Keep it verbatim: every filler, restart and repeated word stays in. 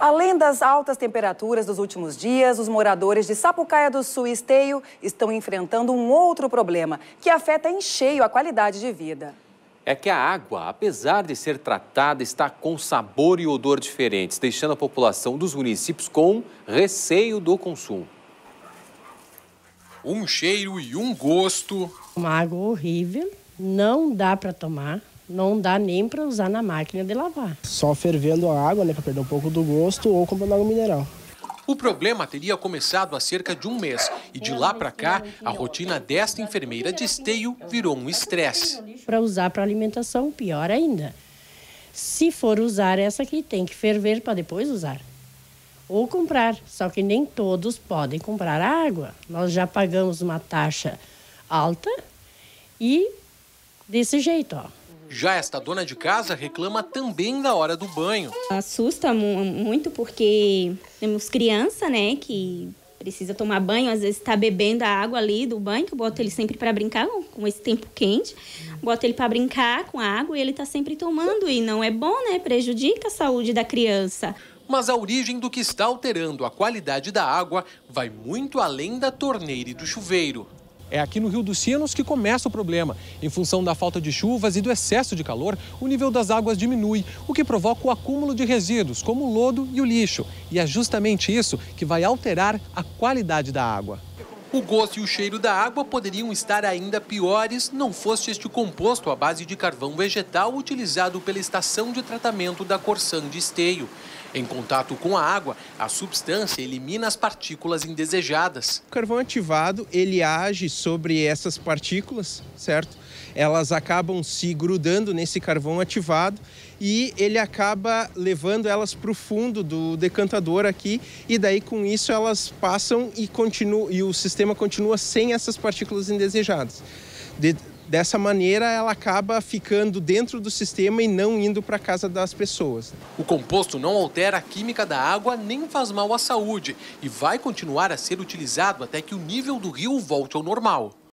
Além das altas temperaturas dos últimos dias, os moradores de Sapucaia do Sul e Esteio estão enfrentando um outro problema que afeta em cheio a qualidade de vida. É que a água, apesar de ser tratada, está com sabor e odor diferentes, deixando a população dos municípios com receio do consumo. Um cheiro e um gosto. Uma água horrível, não dá para tomar, não dá nem para usar na máquina de lavar. Só fervendo a água, né, para perder um pouco do gosto, ou comprando água mineral. O problema teria começado há cerca de um mês e de lá para cá, a rotina desta enfermeira de Esteio virou um estresse. Para usar para alimentação, pior ainda. Se for usar essa aqui, tem que ferver para depois usar. Ou comprar, só que nem todos podem comprar a água. Nós já pagamos uma taxa alta e desse jeito, ó. Já esta dona de casa reclama também da hora do banho. Assusta muito porque temos criança, né, que precisa tomar banho, às vezes está bebendo a água ali do banho, que eu boto ele sempre para brincar com esse tempo quente. Boto ele para brincar com a água e ele está sempre tomando e não é bom, né, prejudica a saúde da criança. Mas a origem do que está alterando a qualidade da água vai muito além da torneira e do chuveiro. É aqui no Rio dos Sinos que começa o problema. Em função da falta de chuvas e do excesso de calor, o nível das águas diminui, o que provoca o acúmulo de resíduos, como o lodo e o lixo. E é justamente isso que vai alterar a qualidade da água. O gosto e o cheiro da água poderiam estar ainda piores não fosse este composto à base de carvão vegetal utilizado pela estação de tratamento da Corsan de Esteio. Em contato com a água, a substância elimina as partículas indesejadas. O carvão ativado, ele age sobre essas partículas, certo? Elas acabam se grudando nesse carvão ativado e ele acaba levando elas para o fundo do decantador aqui e daí com isso elas passam e, continuam, e o sistema continua sem essas partículas indesejadas. De, Dessa maneira, ela acaba ficando dentro do sistema e não indo para a casa das pessoas. O composto não altera a química da água nem faz mal à saúde e vai continuar a ser utilizado até que o nível do rio volte ao normal.